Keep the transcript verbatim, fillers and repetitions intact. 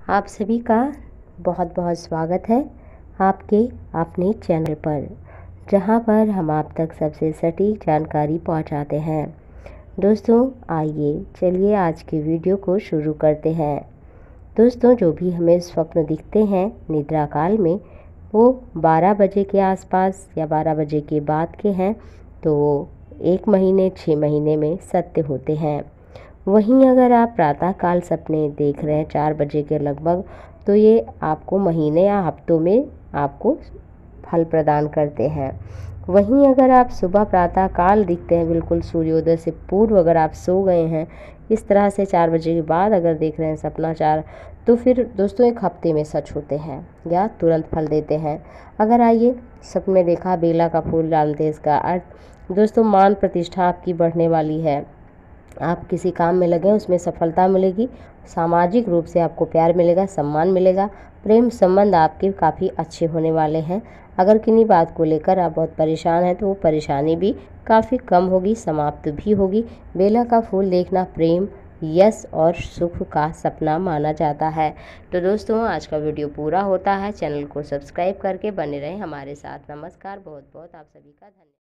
आप सभी का बहुत बहुत स्वागत है आपके अपने चैनल पर, जहां पर हम आप तक सबसे सटीक जानकारी पहुंचाते हैं। दोस्तों आइए चलिए आज की वीडियो को शुरू करते हैं। दोस्तों जो भी हमें स्वप्न दिखते हैं निद्रा काल में, वो बारह बजे के आसपास या बारह बजे के बाद के हैं, तो वो एक महीने छः महीने में सत्य होते हैं। वहीं अगर आप प्रातःकाल सपने देख रहे हैं चार बजे के लगभग, तो ये आपको महीने या हफ्तों में आपको फल प्रदान करते हैं। वहीं अगर आप सुबह प्रातःकाल दिखते हैं, बिल्कुल सूर्योदय से पूर्व अगर आप सो गए हैं, इस तरह से चार बजे के बाद अगर देख रहे हैं सपना चार, तो फिर दोस्तों एक हफ्ते में सच होते हैं या तुरंत फल देते हैं। अगर आइए सपने में देखा बेला का फूल जानते हैं इसका अर्थ। दोस्तों मान प्रतिष्ठा आपकी बढ़ने वाली है, आप किसी काम में लगे उसमें सफलता मिलेगी, सामाजिक रूप से आपको प्यार मिलेगा, सम्मान मिलेगा, प्रेम संबंध आपके काफ़ी अच्छे होने वाले हैं। अगर किन्हीं बात को लेकर आप बहुत परेशान हैं तो वो परेशानी भी काफ़ी कम होगी, समाप्त भी होगी। बेला का फूल देखना प्रेम, यश और सुख का सपना माना जाता है। तो दोस्तों आज का वीडियो पूरा होता है, चैनल को सब्सक्राइब करके बने रहें हमारे साथ। नमस्कार, बहुत बहुत आप सभी का धन्यवाद।